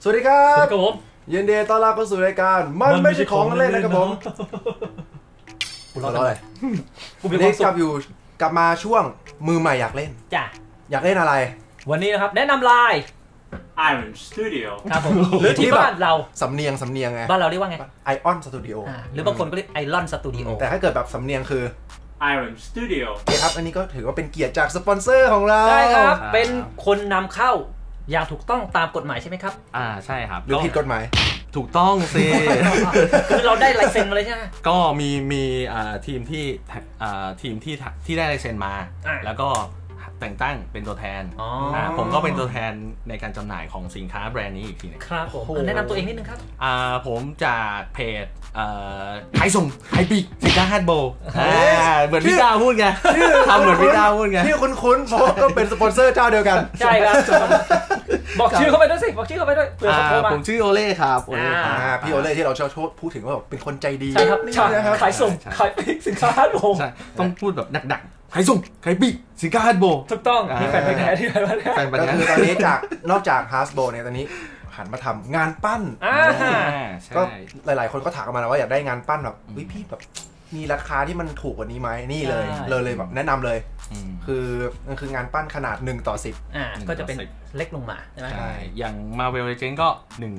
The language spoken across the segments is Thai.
สวัสดีครับผมยินดีต้อนรับเข้าสู่รายการมันไม่ใช่ของเล่นนะครับผมคุณรออะไรวันนี้กลับมาช่วงมือใหม่อยากเล่นจ้ะอยากเล่นอะไรวันนี้นะครับแนะนำไลน์ Iron Studio ครับผมหรือที่บ้านเราสำเนียงไงบ้านเราเรียกว่าไง Ion Studio หรือบางคนก็เรียก Iron Studio แต่ถ้าเกิดแบบสำเนียงคือ Iron Studio โอเคครับอันนี้ก็ถือว่าเป็นเกียรติจากสปอนเซอร์ของเราใช่ครับเป็นคนนำเข้าอย่างถูกต้องตามกฎหมายใช่ไหมครับใช่ครับหรือผิดกฎหมายถูกต้องสิคือเราได้ลายเซ็นมาเลยใช่ไหมก็มีทีมที่ได้ลายเซ็นมาแล้วก็แต่งตั้งเป็นตัวแทนผมก็เป็นตัวแทนในการจำหน่ายของสินค้าแบรนด์นี้อีกทีนึงครับผมแนะนำตัวเองนิดนึงครับผมจากเพจขายส่งขายปีกสินค้าฮัตโบเหมือนพี่ดาวพูดไงทำเหมือนพี่ดาวพูดไงที่คุ้นๆเพราะก็เป็นสปอนเซอร์เจ้าเดียวกันใช่ครับบอกชื่อเข้าไปด้วยสิบอกชื่อเข้าไปด้วยเผื่อเขาโทรมาผมชื่อโอเล่ครับพี่โอเล่ที่เราชอบพูดถึงว่าเป็นคนใจดีใช่ครับขายส่งขายปีกสินค้าฮัตโบต้องพูดแบบหนักขายส่งขายปีกสินค้าฮัตโบถูกต้องมีแฟนพันธุ์แท้ที่แฟนพันธุ์แท้ก็คือตอนนี้นอกจากฮัสโบเนี่ยตอนนี้หันมาทำงานปั้นก็หลายๆคนก็ถามมาแล้วว่าอยากได้งานปั้นแบบพี่แบบมีราคาที่มันถูกกว่านี้ไหมนี่เลยแบบแนะนำเลยคือมันคืองานปั้นขนาด1:10 ก็จะเป็นเล็กลงมาใช่ไหมใช่อย่าง Marvel Legends ก็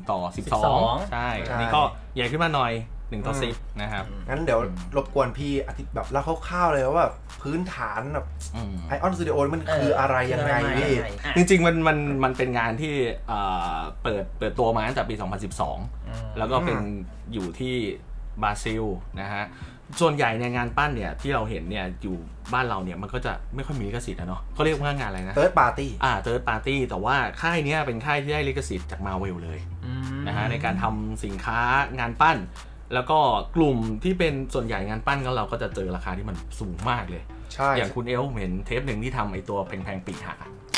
1:12ใช่อันนี้ก็ใหญ่ขึ้นมาหน่อย1:10นะครับงั้นเดี๋ยวรบกวนพี่อธิบายแบบเล่าคร่าวๆเลยว่าพื้นฐานแบบIon Studioมันคืออะไรยังไงพี่จริงๆมันเป็นงานที่เปิดตัวมาตั้งแต่ปี2012แล้วก็เป็นอยู่ที่บราซิลนะฮะส่วนใหญ่ในงานปั้นเนี่ยที่เราเห็นเนี่ยอยู่บ้านเราเนี่ยมันก็จะไม่ค่อยมีลิขสิทธิ์นะเนาะเขาเรียกว่างานอะไรนะ Third Party Third Party แต่ว่าค่ายนี้เป็นค่ายที่ได้ลิขสิทธิ์จาก Marvel เลยนะฮะในการทำสินค้างานปั้นแล้วก็กลุ่มที่เป็นส่วนใหญ่งานปั้นก็เราก็จะเจอราคาที่มันสูงมากเลยใช่อย่างคุณเอลเห็นเทปหนึ่งที่ทำไอตัวแพงๆปีกหัก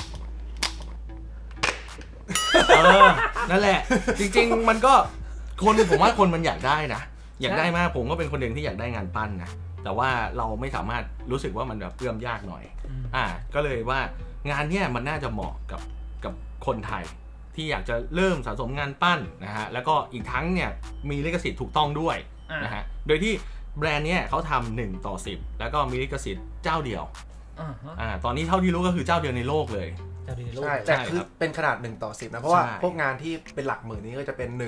นั่นแหละจริงๆมันก็ผมว่าคนมันอยากได้นะอยากได้มากผมก็เป็นคนหนึ่งที่อยากได้งานปั้นนะแต่ว่าเราไม่สามารถรู้สึกว่ามันแบบเอื้อมยากหน่อยก็เลยว่างานเนี้ยมันน่าจะเหมาะกับคนไทยที่อยากจะเริ่มสะสมงานปั้นนะฮะแล้วก็อีกทั้งเนี่ยมีลิขสิทธิ์ถูกต้องด้วยนะฮะโดยที่แบรนด์เนี้ยเขาทำ1:10แล้วก็มีลิขสิทธิ์เจ้าเดียวตอนนี้เท่าที่รู้ก็คือเจ้าเดียวในโลกเลยใช่แต่คือเป็นขนาด1:10นะเพราะว่าพวกงานที่เป็นหลักหมื่นนี้ก็จะเป็น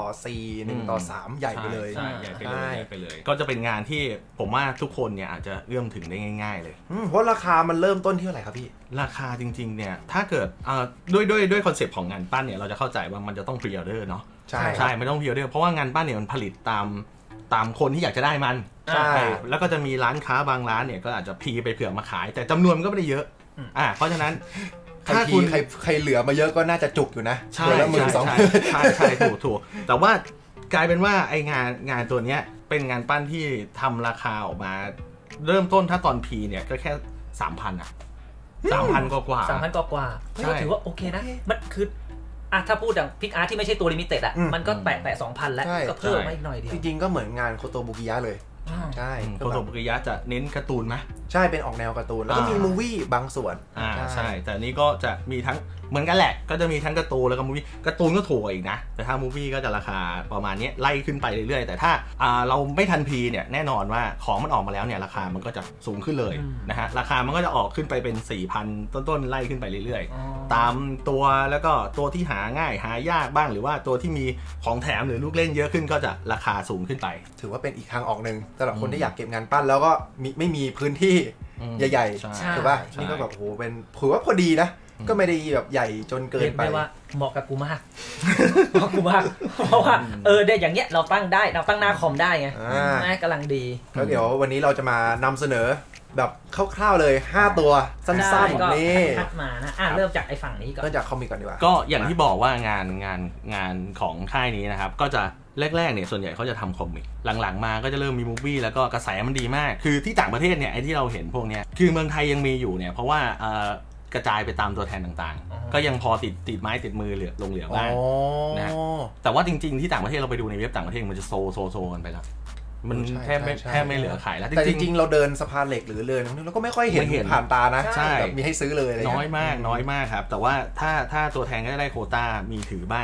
1:4 1:3ใหญ่ไปเลยใหญ่ไปเลยก็จะเป็นงานที่ผมว่าทุกคนเนี่ยอาจจะเอื้อมถึงได้ง่ายๆเลยเพราะราคามันเริ่มต้นที่เท่าไหร่ครับพี่ราคาจริงๆเนี่ยถ้าเกิดด้วยคอนเซปต์ของงานปั้นเนี่ยเราจะเข้าใจว่ามันจะต้องพรีออเดอร์เนาะใช่ไม่ต้องพรีออเดอร์เพราะว่างานปั้นเนี่ยมันผลิตตามคนที่อยากจะได้มันใช่แล้วก็จะมีร้านค้าบางร้านเนี่ยก็อาจจะพรีไปเผื่อมาขายแต่จำนวนมันก็ไม่ได้เยอะเพราะฉะนั้นถ้าใครเหลือมาเยอะก็น่าจะจุกอยู่นะใช่ถูกแต่ว่ากลายเป็นว่าไองานตัวเนี้ยเป็นงานปั้นที่ทำราคาออกมาเริ่มต้นถ้าตอนพีเนี่ยก็แค่ 3,000 อ่ะ 3,000 กว่า 3,000 กว่าถือว่าโอเคนะมันคือถ้าพูดอย่างพิกอาร์ที่ไม่ใช่ตัวลิมิเต็ดมันก็แตะ 2,000 แล้วก็เพิ่มมาอีกหน่อยเดียวจริงๆก็เหมือนงานโคโตบุกิยะเลยใช่โคโตบุกิยะจะเน้นการ์ตูนไหมใช่เป็นออกแนวการ์ตูนแล้วก็มีมูวี่บางส่วนใช่แต่นี้ก็จะมีทั้งเหมือนกันแหละก็จะมีทั้งการ์ตูนแล้วก็มูวี่การ์ตูนก็ถูกอีกนะแต่ถ้ามูวี่ก็จะราคาประมาณนี้ไล่ขึ้นไปเรื่อยๆแต่ถ้าเราไม่ทันพีเนี่ยแน่นอนว่าของมันออกมาแล้วเนี่ยราคามันก็จะสูงขึ้นเลยนะฮะราคามันก็จะออกขึ้นไปเป็น 4,000 ต้นๆไล่ขึ้นไปเรื่อยๆตามตัวแล้วก็ตัวที่หาง่ายหายากบ้างหรือว่าตัวที่มีของแถมหรือลูกเล่นเยอะขึ้นก็จะราคาสูงขึ้นไปถือว่าเป็นอีกทางออกนึงสำหรับคนที่อยากเก็บงานปั้นแล้วก็ไม่มีพื้นที่ใหญ่ๆถูกป่ะนี่ก็แบบโหเป็นถือว่าพอดีนะก็ไม่ได้แบบใหญ่จนเกินไปว่าเหมาะกับกูมากเพราะว่าได้อย่างเงี้ยเราตั้งหน้าคอมได้ไงกำลังดีแล้วเดี๋ยววันนี้เราจะมานำเสนอแบบคร่าวๆเลย5ตัวสั้นๆแบบนี้มานะเริ่มจากไอ้ฝั่งนี้ก่อนเริ่มจากคอมิกก่อนดีกว่าก็อย่างที่บอกว่างานของค่ายนี้นะครับก็จะแรกๆเนี่ยส่วนใหญ่เขาจะทำคอมิกหลังๆมาก็จะเริ่มมีมูฟวี่แล้วก็กระแสมันดีมากคือที่ต่างประเทศเนี่ยไอ้ที่เราเห็นพวกเนี้ยคือเมืองไทยยังมีอยู่เนี่ยเพราะว่ากระจายไปตามตัวแทนต่างๆก็ยังพอติดไม้ติดมือลงเหลือบ้างนะแต่ว่าจริงๆที่ต่างประเทศเราไปดูในเว็บต่างประเทศมันจะโซกันไปแล้วมันแทบไม่เหลือขายแล้วแต่จริงๆเราเดินสะพานเหล็กหรือเดินเราก็ไม่ค่อยเห็นผ่านตานะใช่มีให้ซื้อเลยน้อยมากครับแต่ว่าถ้าตัวแทนก็ได้โควต้ามีถือบ้าง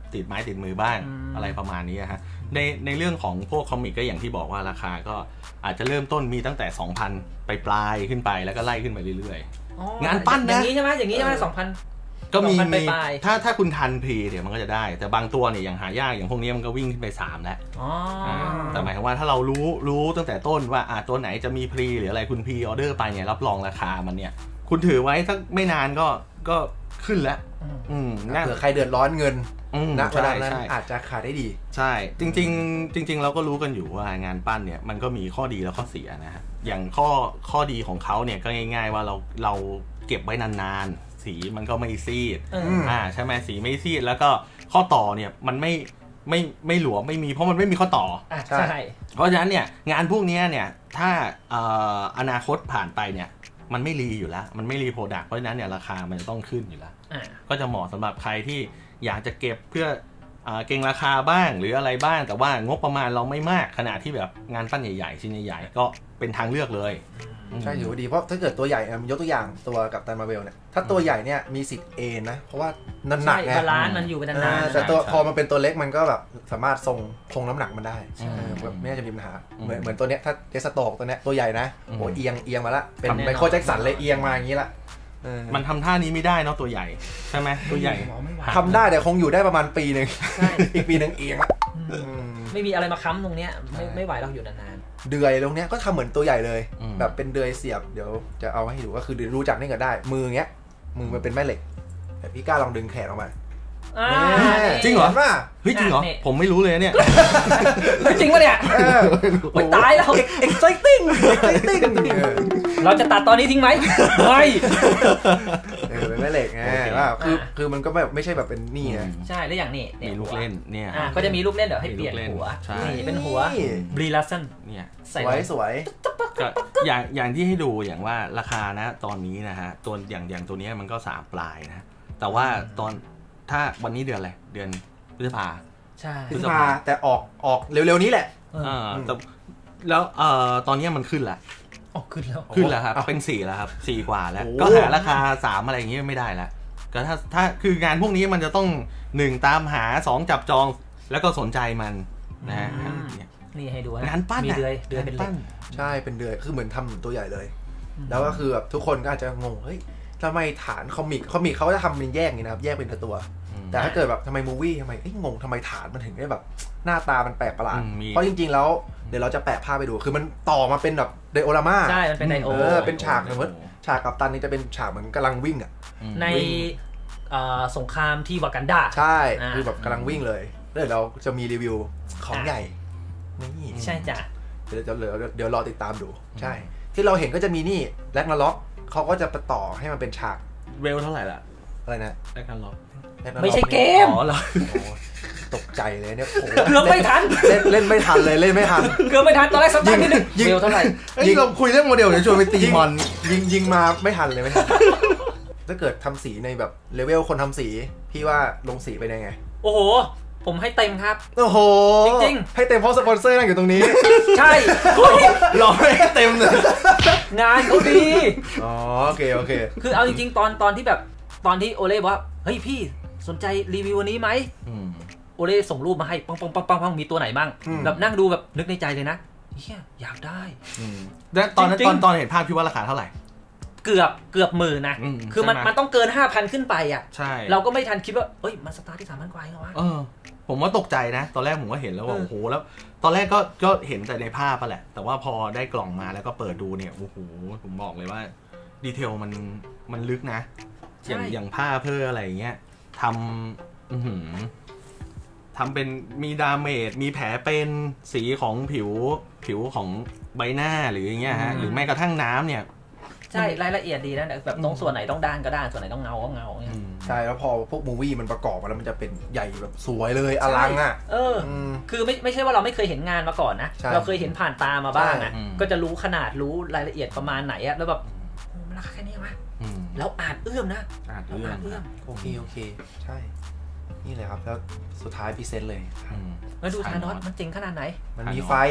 ติดไม้ติดมือบ้างอะไรประมาณนี้ฮะในเรื่องของพวกคอมิกก็อย่างที่บอกว่าราคาก็อาจจะเริ่มต้นมีตั้งแต่ 2,000 ไปปลายขึ้นไปแล้วก็ไล่ขึ้นไปเรื่อยๆงานปั้นนะอย่างนี้ใช่ไหมอย่างนี้ใช่ไหม2,000 ก็มีถ้าคุณทันพรีเดี๋ยวมันก็จะได้แต่บางตัวเนี่ยอย่างหายากอย่างพวกนี้มันก็วิ่งขึ้นไป3แล้วแต่หมายถึงว่าถ้าเรารู้ตั้งแต่ต้นว่าตัวไหนจะมีพรีหรืออะไรคุณพรีออเดอร์ไปเนี่ยรับรองราคามันเนี่ยคุณถือไว้สักไม่นานก็ขึ้นแล้วเผื่อใครเดือดร้อนเงินณเวลานั้นอาจจะขายได้ดีใช่จริงเราก็รู้กันอยู่ว่างานปั้นเนี่ยมันก็มีข้อดีและข้อเสียนะฮะอย่างข้อดีของเขาเนี่ยก็ง่ายๆว่าเราเก็บไว้นานๆสีมันก็ไม่ซีดใช่ไหมสีไม่ซีดแล้วก็ข้อต่อเนี่ยมันไม่หลวมไม่มีเพราะมันไม่มีข้อต่อใช่เพราะฉะนั้นเนี่ยงานพวกนี้เนี่ยถ้าอนาคตผ่านไปเนี่ยมันไม่รีอยู่แล้วมันไม่รีโปรดักต์เพราะฉะนั้นเนี่ยราคามันจะต้องขึ้นอยู่แล้วก็จะเหมาะสำหรับใครที่อยากจะเก็บเพื่อเก็งราคาบ้างหรืออะไรบ้างแต่ว่างบประมาณเราไม่มากขนาดที่แบบงานปั้นใหญ่ๆชิ้นใหญ่ๆก็เป็นทางเลือกเลยใช่อยู่ดีเพราะถ้าเกิดตัวใหญ่ยกตัวอย่างตัวกัปตันมาร์เวลเนี่ยถ้าตัวใหญ่เนี่ยมีสิทธิ์เอนนะเพราะว่าน้ำหนักไงบาลานซ์มันอยู่เป็นนานๆแต่ตัวพอมันเป็นตัวเล็กมันก็แบบสามารถคงน้ำหนักมันได้แบบไม่น่าจะมีปัญหาเหมือนตัวเนี้ยถ้าเจสโตกตัวเนี้ยตัวใหญ่นะโอ้เอียงมาละเป็นไมเคิลแจ็คสันเลยเอียงมาอย่างนี้ละมันทำท่านี้ไม่ได้เนาะตัวใหญ่ใช่ไหมตัวใหญ่ทำได้แต่คงอยู่ได้ประมาณปีนึงอีกปีนึงเอียงไม่มีอะไรมาค้ำตรงเนี้ยไม่ไหวเราอยู่นานๆเดือยตรงเนี้ยก็ทำเหมือนตัวใหญ่เลยแบบเป็นเดือยเสียบเดี๋ยวจะเอาให้ดูก็คือรู้จักนี่ก็ได้มือเงี้ยมือมันเป็นแม่เหล็กแต่พี่กล้าลองดึงแขนออกมาจริงเหรอเฮ้ยจริงเหรอผมไม่รู้เลยเนี่ยจริงปะเนี่ยตายแล้ว exciting เราจะตัดตอนนี้ทิ้งไหมไม่เป็นแม่เหล็กไงว่าคือมันก็แบบไม่ใช่แบบเป็นนี่ไงใช่แล้วอย่างนี้มีลูกเล่นเนี่ยก็จะมีลูกเล่นเดี๋ยวให้เปลี่ยนหัวนี่เป็นหัวบรีลัสซันเนี่ยสวยก็อย่างที่ให้ดูอย่างว่าราคานะตอนนี้นะฮะตัวอย่างตัวนี้มันก็3ปลายนะแต่ว่าตอนถ้าวันนี้เดือนอะไรเดือนพฤษภาใช่พฤษภาแต่ออกเร็วๆนี้แหละแต่แล้วตอนนี้มันขึ้นแล้วขึ้นแล้วครับเป็น4แล้วครับ4กว่าแล้วก็หาราคา3อะไรอย่างเงี้ยไม่ได้แล้วก็ถ้าคืองานพวกนี้มันจะต้อง1ตามหา2จับจองแล้วก็สนใจมันนะนี่ให้ดูงานปั้นมีเดือยเป็นปั้นใช่เป็นเดือยคือเหมือนทำตัวใหญ่เลยแล้วก็คือแบบทุกคนก็อาจจะงงเฮ้ยทำไมฐานคอมิกเขาจะทำเป็นแยกอย่างนี้นะครับแยกเป็นตัวแต่ถ้าเกิดแบบทำไมมูวี่ทำไมงงทำไมฐานมันถึงได้แบบหน้าตามันแปลกประหลาดเพราะจริงๆแล้วเดี๋ยวเราจะแปะภาพไปดูคือมันต่อมาเป็นแบบไดโอรามาใช่มันเป็นไดโอเป็นฉากเหมือนฉากกัปตันนี่จะเป็นฉากเหมือนกำลังวิ่งในสงครามที่วากันดาใช่คือแบบกำลังวิ่งเลยแล้วเราจะมีรีวิวของใหญ่นี่ใช่จ้ะเดี๋ยวรอติดตามดูใช่ที่เราเห็นก็จะมีนี่แร็กนาร็อกเขาก็จะไปต่อให้มันเป็นฉากเวลเท่าไหร่ล่ะอะไรนะแร็กนาร็อกไม่ใช่เกมอ๋อเหรอตกใจเลยเนี่ยเกือบไม่ทันเล่นไม่ทันเลยเล่นไม่ทันเกือบไม่ทันตอนแรกสักพักนิดนึงเวลเท่าไหร่ยิงเราคุยเรื่องโมเดลเดี๋ยวชวนไปตีมอนยิงมาไม่ทันเลยไม่ทันถ้าเกิดทำสีในแบบเลเวลคนทำสีพี่ว่าลงสีไปยังไงโอ้โหผมให้เต็มครับโอ้โหจริงๆให้เต็มเพราะสปอนเซอร์นั่งอยู่ตรงนี้ใช่รอให้เต็มเลยงานเขาดีอ๋อโอเคคือเอาจริงๆตอนที่แบบตอนที่โอเล่บอกว่าเฮ้ยพี่สนใจรีวิววันนี้ไหมโอเล่ส่งรูปมาให้ปังมีตัวไหนบ้างแบบนั่งดูแบบนึกในใจเลยนะเฮียอยากได้แล้วตอนนั้นตอนเห็นภาพพี่ว่าราคาเท่าไหร่เกือบหมื่นนะคือมันต้องเกิน 5,000 ขึ้นไปอ่ะใช่เราก็ไม่ทันคิดว่าเอ้ยมันสตาร์ทที่ 3,000 กว่าเองเหรอวะผมว่าตกใจนะตอนแรกผมก็เห็นแล้วว่าโอ้โหแล้วตอนแรกก็เห็นแต่ในภาพแหละแต่ว่าพอได้กล่องมาแล้วก็เปิดดูเนี่ยโอ้โหผมบอกเลยว่าดีเทลมันลึกนะอย่างผ้าเพื่ออะไรอย่างเงี้ยทำเป็นมีดาเมจมีแผลเป็นสีของผิวของใบหน้าหรืออย่างเงี้ยฮะหรือแม้กระทั่งน้ำเนี่ยใช่รายละเอียดดีนะแบบตรงส่วนไหนต้องด้านก็ด้านส่วนไหนต้องเงาก็เงาเนี่ยใช่แล้วพอพวกมูวี่มันประกอบมาแล้วมันจะเป็นใหญ่แบบสวยเลยอลังอ่ะคือไม่ใช่ว่าเราไม่เคยเห็นงานมาก่อนนะเราเคยเห็นผ่านตามาบ้างอ่ะก็จะรู้ขนาดรู้รายละเอียดประมาณไหนอ่ะแล้วแบบราคาแค่นี้มั้ยแล้วอาจเอื้อมนะอาจเอื้อมโอเคใช่นี่เลยครับแล้วสุดท้ายพรีเซนต์เลยแล้วดูธานอสมันเจ๋งขนาดไหนมันมีไฟ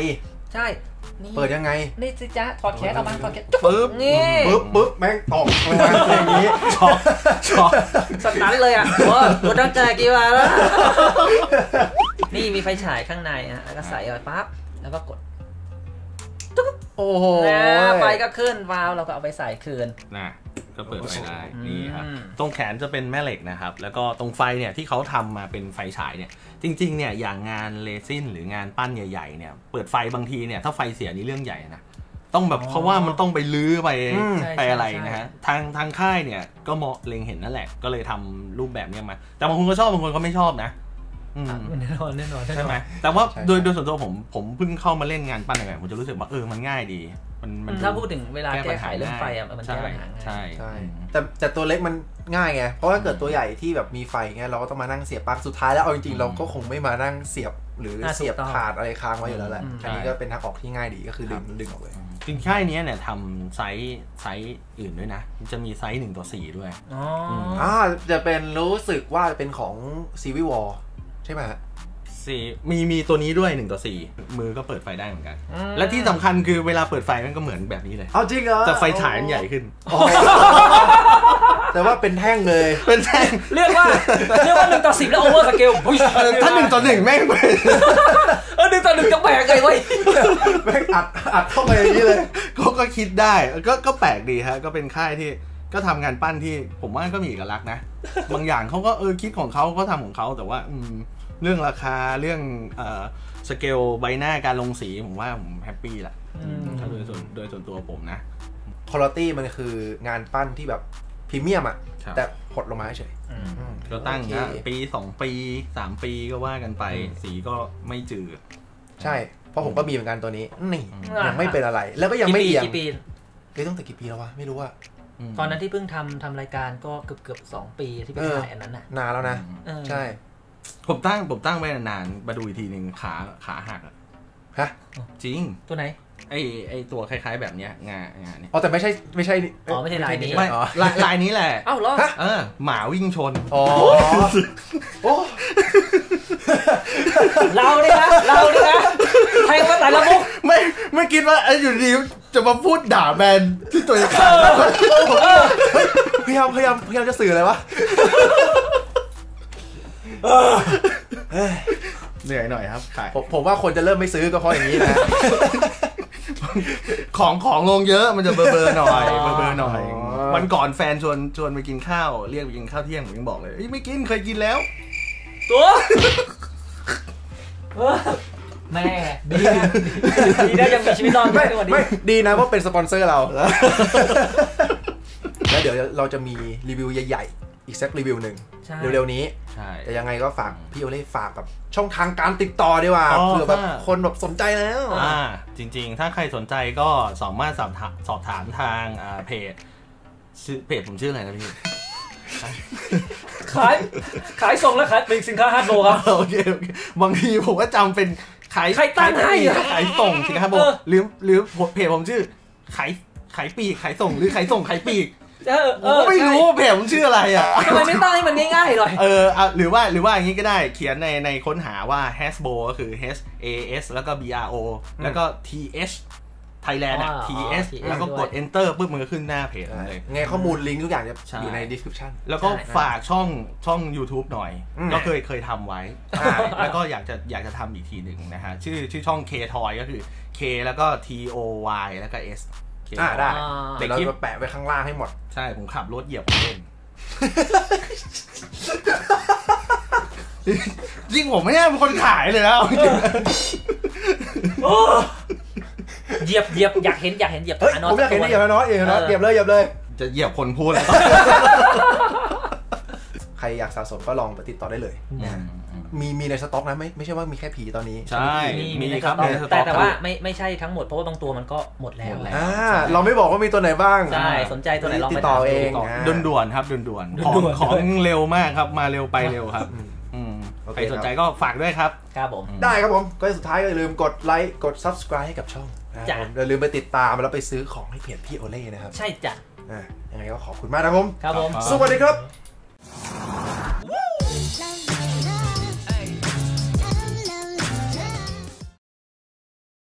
ใช่เปิดยังไงนี่สิจ๊ะถอดแขนออกมาถอดแขนปึ๊บนี่ปึ๊บแม่งตกเลยอย่างนี้ช็อกสตันเลยอ่ะว่ากูตั้งใจกี่วันแล้วนี่มีไฟฉายข้างในฮะแล้วก็ใส่เอาปั๊บแล้วก็กดโอ้โหไฟก็ขึ้นวาล์วเราก็เอาไปใส่คืนนะก็เปิดไฟได้นี่ครับตรงแขนจะเป็นแม่เหล็กนะครับแล้วก็ตรงไฟเนี่ยที่เขาทำมาเป็นไฟฉายเนี่ยจริงๆเนี่ยอย่างงานเรซินหรืองานปั้นใหญ่ๆเนี่ยเปิดไฟบางทีเนี่ยถ้าไฟเสียนี่เรื่องใหญ่นะต้องแบบเพราะว่ามันต้องไปลื้อไปอะไรนะฮะทางค่ายเนี่ยก็มองเล็งเห็นนั่นแหละก็เลยทำรูปแบบนี้มาแต่บางคนก็ชอบบางคนก็ไม่ชอบนะแน่นอนใช่ไหมแต่ว่าโดยส่วนตัวผมเพิ่งเข้ามาเล่นงานปั้นอะไรผมจะรู้สึกว่ามันง่ายดีมันถ้าพูดถึงเวลาแก้ไขเรื่องไฟอ่ะมันแก้ปัญหาใช่แต่ตัวเล็กมันง่ายไงเพราะว่าเกิดตัวใหญ่ที่แบบมีไฟเงี้ยเราก็ต้องมานั่งเสียบปลั๊กสุดท้ายแล้วเอาจริงๆเราก็คงไม่มานั่งเสียบหรือเสียบขาดอะไรค้างไว้อยู่แล้วแหละอันนี้ก็เป็นทางออกที่ง่ายดีก็คือดึงออกเลยจริงค่ายนี้เนี่ยทำไซส์อื่นด้วยนะจะมีไซส์1:4ด้วยจะเป็นรู้สึกว่าเป็นของ Civil War ใช่ไหมมีตัวนี้ด้วย1:4มือก็เปิดไฟได้เหมือนกันและที่สำคัญคือเวลาเปิดไฟมันก็เหมือนแบบนี้เลยเอาจริงเหรอแต่ไฟฉายมันใหญ่ขึ้นแต่ว่าเป็นแท่งเลยเป็นแท่งเรียกว่า1:10แล้วโอเวอร์สเกลถ้า1:1แม่งไป 1:1จะแปลกไงวะแม่งอัดเข้าไปอย่างนี้เลยก็คิดได้ก็แปลกดีฮะก็เป็นค่ายที่ก็ทำงานปั้นที่ผมว่าก็มีเอกลักษณ์นะบางอย่างเขาก็คิดของเขาก็ทำของเขาแต่ว่าเรื่องราคาเรื่องสเกลใบหน้าการลงสีผมว่าผมแฮปปี้ละถ้าโดยส่วนตัวผมนะคุณภาพมันคืองานปั้นที่แบบพรีเมียมอ่ะแต่หดลงมาเฉยก็ตั้งนะปี2ปี3ปีก็ว่ากันไปสีก็ไม่จืดใช่เพราะผมก็มีเหมือนกันตัวนี้นี่ยังไม่เป็นอะไรแล้วก็ยังไม่เอียงต้องแต่กี่ปีแล้ววะไม่รู้ว่าตอนนั้นที่เพิ่งทำรายการก็เกือบ2 ปีที่ไปถ่ายอันนั้นน่ะนานแล้วนะใช่ผมตั้งไว้นานๆมาดูอีกทีหนึ่งขาหักฮะจริงตัวไหนไอตัวคล้ายๆแบบเนี้ยงานเนี่ยแต่ไม่ใช่ไม่ใช่ลายนี้ลายนี้แหละอ้าวเหรอหมาวิ่งชนเราดินะใครมาแต่ละมุกไม่คิดว่าอยู่ดีจะมาพูดด่าแบรนด์ที่ตัวเองพยายามจะสื่ออะไรวะเหนื่อยหน่อยครับขายผมว่าคนจะเริ่มไม่ซื้อก็เพราะอย่างนี้นะของลงเยอะมันจะเบอร์หน่อยวันก่อนแฟนชวนไปกินข้าวเรียกไปกินข้าวเที่ยงผมยังบอกเลยไม่กินเคยกินแล้วตัวแม่ดีได้ยังมีชีวิตรอดไม่ดีนะว่าเป็นสปอนเซอร์เราแล้วเดี๋ยวเราจะมีรีวิวใหญ่ๆอีกสักรีวิวหนึ่งเร็วๆนี้แต่ยังไงก็ฝากพี่โอเล่ฝากกับช่องทางการติดต่อดีกว่าเผื่อแบบคนแบบสนใจแล้วจริงๆถ้าใครสนใจก็สามารถสอบถามทางเพจผมชื่ออะไรนะพี่ขายส่งและขายเป็นสินค้าฮาร์ดโลครับโอเคบางทีผมก็จำเป็นขายตั้งให้ขายส่งสินค้าหรือเพจผมชื่อขายปีกขายส่งหรือขายส่งขายปีกผมไม่รู้เพจผมชื่ออะไรอ่ะทำไมไม่ตั้งให้มันง่ายๆหน่อยหรือว่าอย่างนี้ก็ได้เขียนในค้นหาว่า Hasbro ก็คือ HAS แล้วก็ BRO แล้วก็ TH Thailand TS แล้วก็กด Enter ปุ๊บมันก็ขึ้นหน้าเพจเลยไงข้อมูลลิงก์ทุกอย่างจะอยู่ใน description แล้วก็ฝากช่อง YouTube หน่อยก็เคยทำไว้แล้วก็อยากจะทำอีกทีหนึ่งนะฮะชื่อช่อง K Toy ก็คือ K แล้วก็ TOY แล้วก็ S ได้เดี๋ยวเราจะแปะไว้ข้างล่างให้หมดใช่ผมขับรถเหยียบเล่นจริงผมไม่ใช่เป็นคนขายเลยนะเหยียบอยากเห็นเหยียบผมอยากเห็นเหยียบน้อยเหยียบเลยจะเหยียบคนพูดแล้วใครอยากสะสมก็ลองไปติดต่อได้เลยมีในสต็อกนะไม่ใช่ว่ามีแค่ผีตอนนี้ใช่มีครับแต่ว่าไม่ใช่ทั้งหมดเพราะว่าบางตัวมันก็หมดแล้วเราไม่บอกว่ามีตัวไหนบ้างใช่สนใจตัวไหนลองติดต่อเองด่วนๆครับด่วนๆของเร็วมากครับมาเร็วไปเร็วครับใครสนใจก็ฝากด้วยครับครับผมได้ครับผมก็สุดท้ายก็อย่าลืมกดไลค์กด Subscribe ให้กับช่องอย่าลืมไปติดตามแล้วไปซื้อของให้เพจพี่โอเล่นะครับใช่จ้ะยังไงก็ขอบคุณมากนะผมครับผมสวัสดีครับ